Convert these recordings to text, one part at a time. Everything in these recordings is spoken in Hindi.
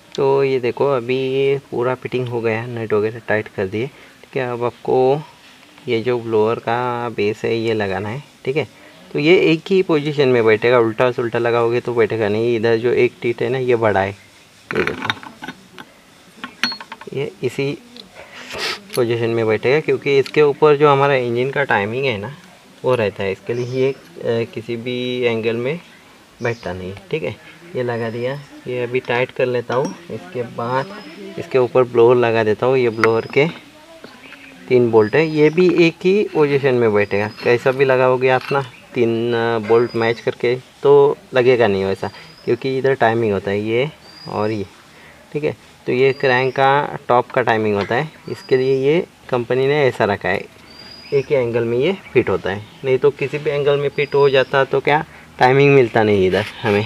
तो ये देखो अभी पूरा फिटिंग हो गया, नट वगैरह टाइट कर दिए। ठीक है, अब आपको ये जो ब्लोअर का बेस है ये लगाना है। ठीक है, तो ये एक ही पोजीशन में बैठेगा, उल्टा सुल्टा लगाओगे तो बैठेगा नहीं। इधर जो एक टीट है ना ये बड़ा है, ये देखो ये इसी पोजीशन में बैठेगा, क्योंकि इसके ऊपर जो हमारा इंजन का टाइमिंग है ना वो रहता है। इसके लिए ये किसी भी एंगल में बैठता नहीं। ठीक है, ये लगा दिया। ये अभी टाइट कर लेता हूँ। इसके बाद इसके ऊपर ब्लोअर लगा देता हूँ। ये ब्लोअर के 3 बोल्ट है, ये भी एक ही पोजीशन में बैठेगा। कैसा भी लगाओगे आप ना 3 बोल्ट मैच करके तो लगेगा नहीं वैसा, क्योंकि इधर टाइमिंग होता है ये और ये। ठीक है, तो ये क्रैंक का टॉप का टाइमिंग होता है, इसके लिए ये कंपनी ने ऐसा रखा है, एक ही एंगल में ये फिट होता है। नहीं तो किसी भी एंगल में फिट हो जाता तो क्या टाइमिंग मिलता नहीं इधर हमें।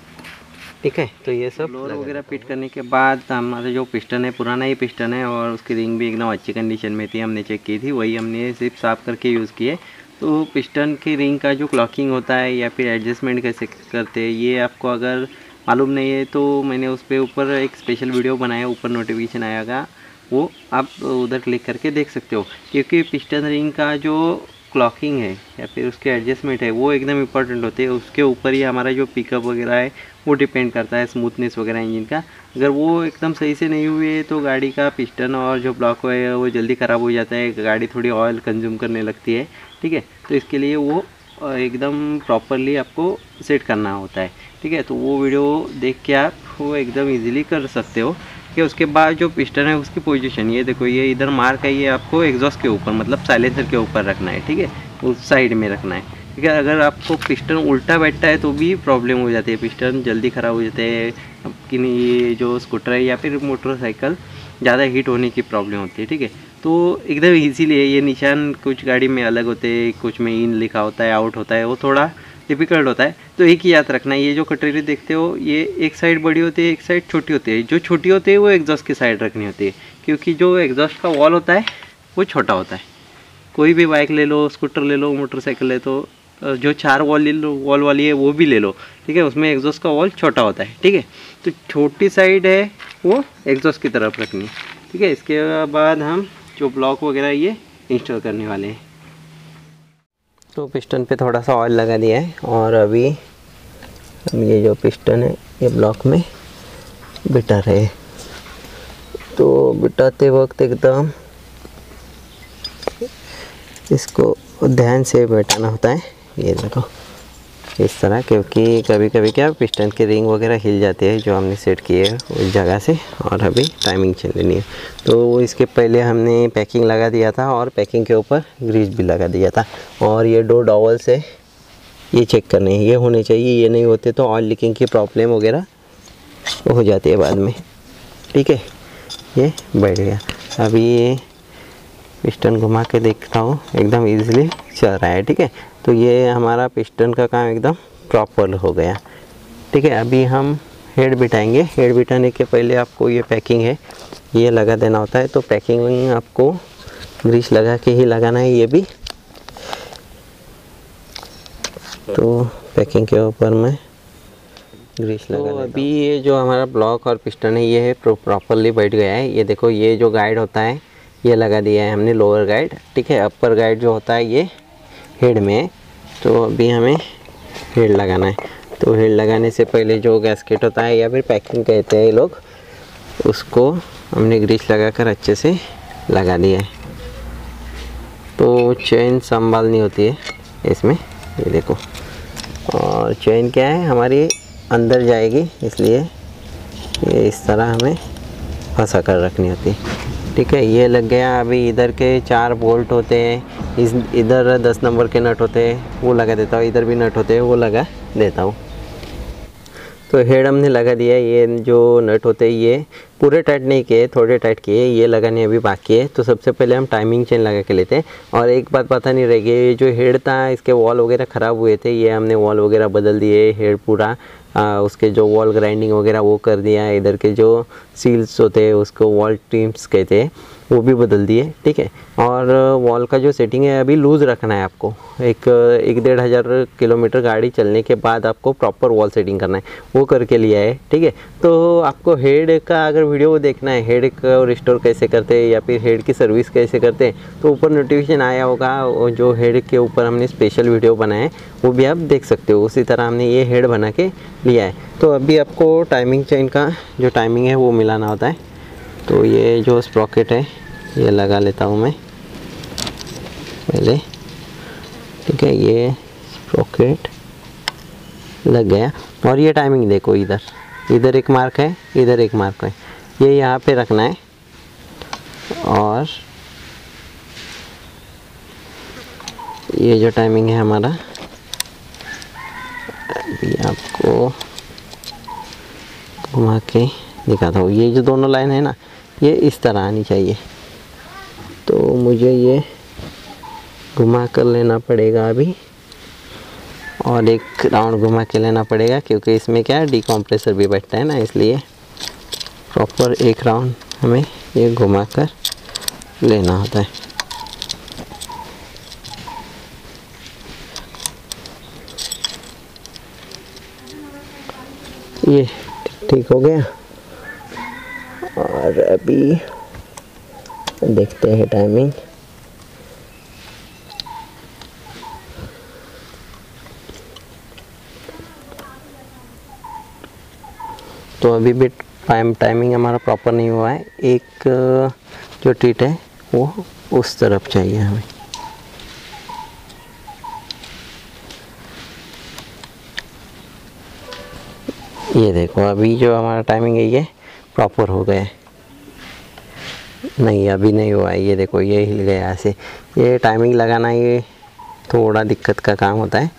ठीक है, तो ये सब ब्लोअर वगैरह फिट करने के बाद हमारा जो पिस्टन है पुराना ही पिस्टन है और उसकी रिंग भी एकदम अच्छी कंडीशन में थी, हमने चेक की थी, वही हमने सिर्फ साफ़ करके यूज़ किए। तो पिस्टन की रिंग का जो क्लॉकिंग होता है या फिर एडजस्टमेंट कैसे करते हैं ये आपको अगर मालूम नहीं है तो मैंने उस पर ऊपर एक स्पेशल वीडियो बनाया, ऊपर नोटिफिकेशन आएगा, वो आप उधर क्लिक करके देख सकते हो। क्योंकि पिस्टन रिंग का जो क्लॉकिंग है या फिर उसके एडजस्टमेंट है वो एकदम इंपॉर्टेंट होते हैं। उसके ऊपर ही हमारा जो पिकअप वगैरह है वो डिपेंड करता है, स्मूथनेस वगैरह इंजन का। अगर वो एकदम सही से नहीं हुए तो गाड़ी का पिस्टन और जो ब्लॉक है वो जल्दी ख़राब हो जाता है, गाड़ी थोड़ी ऑयल कंज्यूम करने लगती है। ठीक है, तो इसके लिए वो एकदम प्रॉपरली आपको सेट करना होता है। ठीक है, तो वो वीडियो देख के आप वो एकदम इजीली कर सकते हो। कि उसके बाद जो पिस्टन है उसकी पोजीशन ये देखो, ये इधर मार्क है, ये आपको एग्जॉस्ट के ऊपर मतलब साइलेंसर के ऊपर रखना है। ठीक है, उस साइड में रखना है। ठीक है, अगर आपको पिस्टन उल्टा बैठता है तो भी प्रॉब्लम हो जाती है, पिस्टन जल्दी ख़राब हो जाते हैं। आपकी ये जो स्कूटर है या फिर मोटरसाइकिल ज़्यादा हीट होने की प्रॉब्लम होती है। ठीक है, तो एकदम ईजीली है। ये निशान कुछ गाड़ी में अलग होते हैं, कुछ में इन लिखा होता है, आउट होता है, वो थोड़ा डिफ़िकल्ट होता है। तो एक ही याद रखना है, ये जो कटोरी देखते हो ये एक साइड बड़ी होती है, एक साइड छोटी होती है। जो छोटी होती है वो एग्जॉस्ट की साइड रखनी होती है, क्योंकि जो एग्जॉस्ट का वॉल होता है वो छोटा होता है। कोई भी बाइक ले लो, स्कूटर ले लो, मोटरसाइकिल ले तो जो 4 वॉल वाली है वो भी ले लो। ठीक है, उसमें एग्जॉस्ट का वॉल छोटा होता है। ठीक है, तो छोटी साइड है वो एग्जॉस्ट की तरफ रखनी। ठीक है, इसके बाद हम जो ब्लॉक वगैरह ये इंस्टॉल करने वाले हैं। तो पिस्टन पे थोड़ा सा ऑयल लगा दिया है और अभी ये जो पिस्टन है ये ब्लॉक में बिठा रहे। तो बिठाते वक्त एकदम इसको ध्यान से बैठाना होता है। ये देखो इस तरह, क्योंकि कभी कभी क्या पिस्टन की रिंग वगैरह हिल जाती है जो हमने सेट की है उस जगह से, और अभी टाइमिंग चलनी है। तो इसके पहले हमने पैकिंग लगा दिया था और पैकिंग के ऊपर ग्रीस भी लगा दिया था। और ये 2 डॉवल से ये चेक करने हैं, ये होने चाहिए, ये नहीं होते तो ऑयल लीकिंग की प्रॉब्लम वगैरह हो जाती है बाद में। ठीक है, ये बैठ गया। अभी ये पिस्टन घुमा के देखता हूँ, एकदम इजीली चल रहा है। ठीक है, तो ये हमारा पिस्टन का काम एकदम प्रॉपर हो गया। ठीक है, अभी हम हेड बिठाएंगे। हेड बिठाने के पहले आपको ये पैकिंग है ये लगा देना होता है। तो पैकिंग आपको ग्रीस लगा के ही लगाना है ये भी। तो पैकिंग के ऊपर मैं ग्रीस लगा देता हूँ। अभी ये जो हमारा ब्लॉक और पिस्टन है ये प्रॉपरली बैठ गया है। ये देखो, ये जो गाइड होता है ये लगा दिया है हमने, लोअर गाइड। ठीक है, अपर गाइड जो होता है ये हेड में। तो अभी हमें हेड लगाना है। तो हेड लगाने से पहले जो गैस्केट होता है या फिर पैकिंग कहते हैं ये लोग, उसको हमने ग्रीस लगाकर अच्छे से लगा दिया है। तो चेन संभालनी होती है इसमें, ये देखो। और चेन क्या है हमारी अंदर जाएगी, इसलिए ये इस तरह हमें फंसा कर रखनी होती है। ठीक है, ये लग गया। अभी इधर के 4 बोल्ट होते हैं, इधर 10 नंबर के नट होते हैं वो लगा देता हूँ, इधर भी नट होते हैं वो लगा देता हूँ। तो हेड हमने लगा दिया। ये जो नट होते हैं ये पूरे टाइट नहीं किए, थोड़े टाइट किए, ये लगाने अभी बाकी है। तो सबसे पहले हम टाइमिंग चेन लगा के लेते हैं। और एक बात पता नहीं रह गई, ये जो हेड था इसके वॉल वगैरह ख़राब हुए थे, ये हमने वॉल वगैरह बदल दिए। हेड पूरा उसके जो वॉल ग्राइंडिंग वगैरह वो कर दिया। इधर के जो सील्स होते हैं उसको वॉल ट्रिम्स कहते हैं, वो भी बदल दिए, ठीक है। और वॉल का जो सेटिंग है अभी लूज़ रखना है आपको। एक 1-1.5 किलोमीटर गाड़ी चलने के बाद आपको प्रॉपर वॉल सेटिंग करना है, वो करके लिया है, ठीक है। तो आपको हेड का अगर वीडियो देखना है, हेड को रिस्टोर कैसे करते हैं या फिर हेड की सर्विस कैसे करते हैं, तो ऊपर नोटिफिकेशन आया होगा, जो हेड के ऊपर हमने स्पेशल वीडियो बनाए हैं वो भी आप देख सकते हो। उसी तरह हमने ये हेड बना के लिया है। तो अभी आपको टाइमिंग चेन का जो टाइमिंग है वो मिलाना होता है। तो ये जो स्प्रॉकेट है ये लगा लेता हूँ मैं पहले, ठीक है। ये स्प्रॉकेट लग गया और ये टाइमिंग देखो, इधर एक मार्क है, इधर एक मार्क है, ये यहाँ पे रखना है। और ये जो टाइमिंग है हमारा, अभी आपको घुमा के दिखाता हूँ। ये जो दोनों लाइन है ना, ये इस तरह आनी चाहिए। तो मुझे ये घुमा कर लेना पड़ेगा अभी, और एक राउंड घुमा के लेना पड़ेगा, क्योंकि इसमें क्या है डिकम्प्रेसर भी बैठता है ना, इसलिए प्रॉपर एक राउंड हमें ये घुमा कर लेना होता है। ये ठीक हो गया। और अभी देखते हैं टाइमिंग। तो अभी भी टाइमिंग हमारा प्रॉपर नहीं हुआ है। एक जो टीट है वो उस तरफ चाहिए हमें। ये देखो अभी जो हमारा टाइमिंग है ये प्रॉपर हो गया है। नहीं अभी नहीं हुआ है, ये देखो ये हिल गया ऐसे। ये टाइमिंग लगाना ये थोड़ा दिक्कत का काम होता है।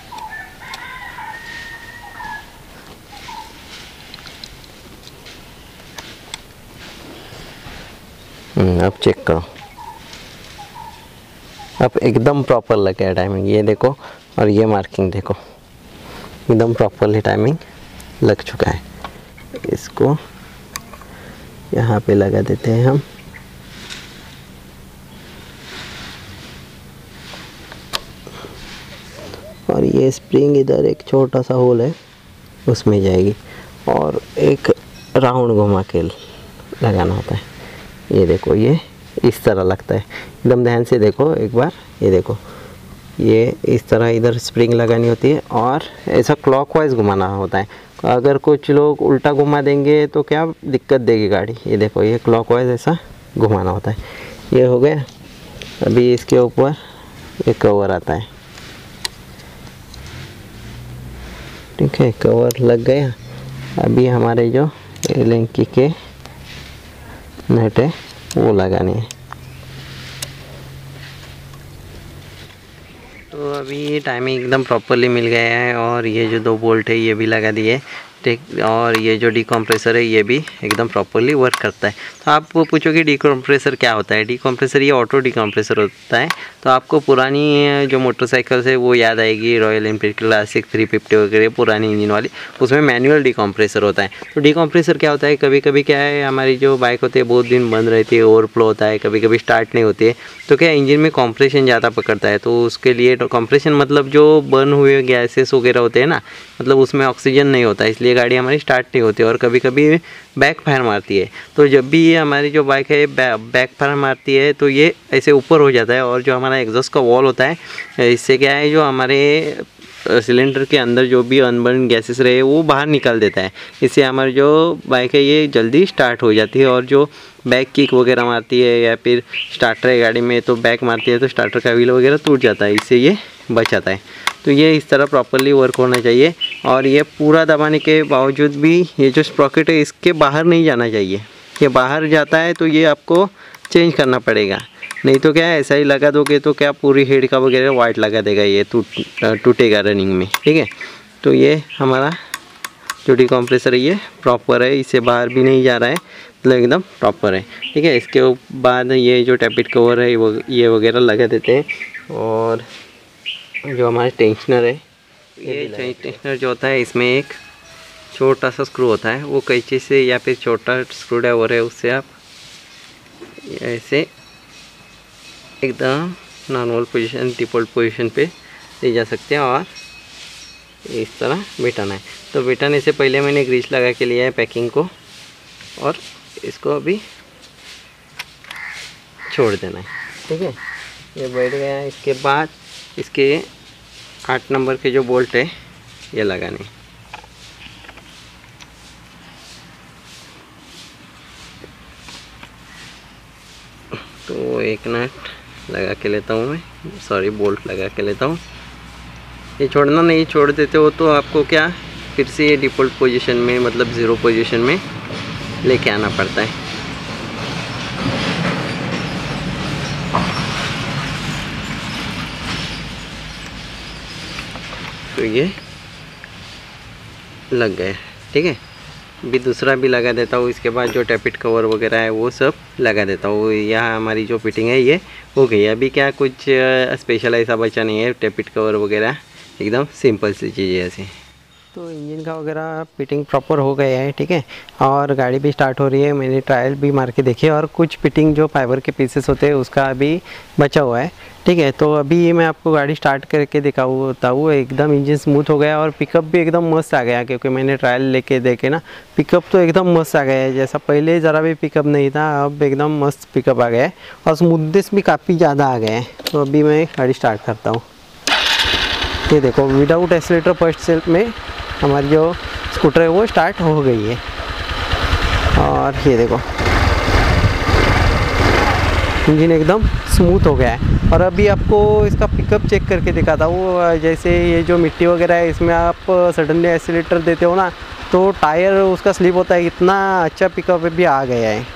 अब चेक करो, अब एकदम प्रॉपर लग गया टाइमिंग। ये देखो और ये मार्किंग देखो, एकदम प्रॉपरली टाइमिंग लग चुका है। इसको यहाँ पे लगा देते हैं हम। और ये स्प्रिंग इधर एक छोटा सा होल है उसमें जाएगी, और एक राउंड घुमा के लगाना होता है। ये देखो ये इस तरह लगता है, एकदम ध्यान से देखो एक बार। ये देखो ये इस तरह इधर स्प्रिंग लगानी होती है, और ऐसा क्लॉकवाइज घुमाना होता है। अगर कुछ लोग उल्टा घुमा देंगे तो क्या दिक्कत देगी गाड़ी। ये देखो ये क्लॉकवाइज ऐसा घुमाना होता है। ये हो गया। अभी इसके ऊपर एक कवर आता है, ठीक है, कवर लग गया। अभी हमारे जो एलेंकी के नट है वो लगाने हैं। तो अभी टाइमिंग एकदम प्रॉपरली मिल गया है, और ये जो 2 बोल्ट है ये भी लगा दिए, ठीक। और ये जो डिकम्प्रेसर है ये भी एकदम प्रॉपरली वर्क करता है। तो आप वो पूछोगे डिकम्प्रेसर क्या होता है। डिकम्प्रेसर ये ऑटो डिकम्प्रेसर होता है। तो आपको पुरानी जो मोटरसाइकिल है वो याद आएगी, रॉयल एनफील्ड क्लासिक 350 वगैरह पुरानी इंजन वाली, उसमें मैनुअल डिकम्प्रेसर होता है। तो डिकम्प्रेसर क्या होता है, कभी कभी क्या है हमारी जो बाइक होती है बहुत दिन बंद रहती है, ओवरफ्लो होता है, कभी कभी स्टार्ट नहीं होती है, तो क्या इंजन में कॉम्प्रेशन ज़्यादा पकड़ता है। तो उसके लिए कॉम्प्रेशन मतलब जो बर्न हुए गैसेस वगैरह होते हैं ना, मतलब उसमें ऑक्सीजन नहीं होता, इसलिए गाड़ी हमारी स्टार्ट नहीं होती, और कभी कभी बैक फायर मारती है। तो जब भी ये हमारी जो बाइक है बैक फायर मारती है तो ये ऐसे ऊपर हो जाता है, और जो हमारा एग्जॉस्ट का वॉल होता है, इससे क्या है जो हमारे सिलेंडर के अंदर जो भी अनबर्न गैसेस रहे वो बाहर निकाल देता है। इससे हमारी जो बाइक है ये जल्दी स्टार्ट हो जाती है। और जो बैक किक वगैरह मारती है या फिर स्टार्टर है गाड़ी में तो बैक मारती है तो स्टार्टर का व्हील वगैरह टूट जाता है, इससे ये बच जाता है। तो ये इस तरह प्रॉपरली वर्क होना चाहिए। और ये पूरा दबाने के बावजूद भी ये जो स्प्रॉकेट है इसके बाहर नहीं जाना चाहिए। ये बाहर जाता है तो ये आपको चेंज करना पड़ेगा, नहीं तो क्या है ऐसा ही लगा दोगे तो क्या पूरी हेड का वगैरह वाइट लगा देगा, ये टूटेगा रनिंग में, ठीक है। तो ये हमारा जो डिकम्प्रेसर है ये प्रॉपर है, इससे बाहर भी नहीं जा रहा है, मतलब एकदम प्रॉपर है, ठीक है। इसके बाद ये जो टैपिट कवर है ये वगैरह लगा देते हैं। और जो हमारे टेंशनर है, ये टेंशनर जो होता है इसमें एक छोटा सा स्क्रू होता है, वो कैंची से या फिर छोटा स्क्रू ड्राइवर है उससे आप ये ऐसे एकदम नॉर्मल पोजीशन, डिफ़ॉल्ट पोजीशन पे ले जा सकते हैं और इस तरह बिठाना है। तो बिठाने से पहले मैंने ग्रीस लगा के लिया है पैकिंग को, और इसको अभी छोड़ देना है। ठीक है, ये बैठ गया है। इसके बाद इसके 8 नंबर के जो बोल्ट है ये लगाने। तो एक नट लगा के लेता हूँ मैं, सॉरी बोल्ट लगा के लेता हूँ। ये छोड़ना नहीं, छोड़ देते हो तो आपको क्या फिर से ये डिफ़ॉल्ट पोजीशन में, मतलब ज़ीरो पोजीशन में लेके आना पड़ता है। तो ये लग गया। ठीक है, अभी दूसरा भी लगा देता हूँ। इसके बाद जो टैपिट कवर वगैरह है वो सब लगा देता हूँ। यहाँ हमारी जो फिटिंग है ये हो गई। अभी क्या कुछ स्पेशल ऐसा बचा नहीं है, टैपिट कवर वगैरह एकदम सिंपल सी चीज़ है ऐसी। तो इंजन का वगैरह फिटिंग प्रॉपर हो गया है। ठीक है, और गाड़ी भी स्टार्ट हो रही है। मैंने ट्रायल भी मार के देखी, और कुछ फिटिंग जो फाइबर के पीसेस होते हैं उसका अभी बचा हुआ है। ठीक है, तो अभी मैं आपको गाड़ी स्टार्ट करके दिखाता हूँ। एकदम इंजन स्मूथ हो गया और पिकअप भी एकदम मस्त आ गया, क्योंकि मैंने ट्रायल लेके देखे ना, पिकअप तो एकदम मस्त आ गया है। जैसा पहले ज़रा भी पिकअप नहीं था, अब एकदम मस्त पिकअप आ गया है और स्मूथनेस भी काफ़ी ज़्यादा आ गया है। तो अभी मैं गाड़ी स्टार्ट करता हूँ। ये देखो, विदाउट एक्सीलेटर फर्स्ट सेल्फ में हमारी जो स्कूटर है वो स्टार्ट हो गई है। और ये देखो, इंजन एकदम स्मूथ हो गया है। और अभी आपको इसका पिकअप चेक करके दिखाता हूँ। जैसे ये जो मिट्टी वगैरह है, इसमें आप सडनली एक्सीलेटर देते हो ना, तो टायर उसका स्लिप होता है। इतना अच्छा पिकअप भी आ गया है।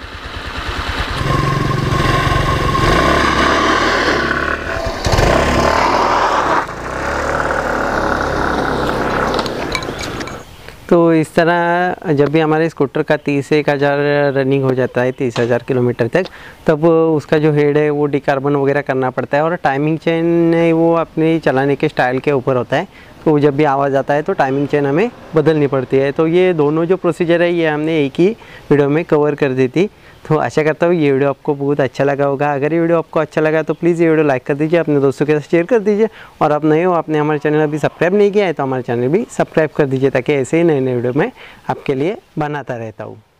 तो इस तरह जब भी हमारे स्कूटर का 30 से 1000 रनिंग हो जाता है, 30,000 किलोमीटर तक, तब उसका जो हेड है वो डिकार्बन वगैरह करना पड़ता है। और टाइमिंग चेन वो अपने चलाने के स्टाइल के ऊपर होता है। तो जब भी आवाज़ आता है तो टाइमिंग चेन हमें बदलनी पड़ती है। तो ये दोनों जो प्रोसीजर है ये हमने एक ही वीडियो में कवर कर दी थी। तो आशा करता हूँ ये वीडियो आपको बहुत अच्छा लगा होगा। अगर ये वीडियो आपको अच्छा लगा तो प्लीज़ ये वीडियो लाइक कर दीजिए, अपने दोस्तों के साथ शेयर कर दीजिए। और आप नए हो, आपने हमारे चैनल अभी सब्सक्राइब नहीं किया है तो हमारे चैनल भी सब्सक्राइब कर दीजिए, ताकि ऐसे ही नए नए वीडियो मैं आपके लिए बनाता रहता हूँ।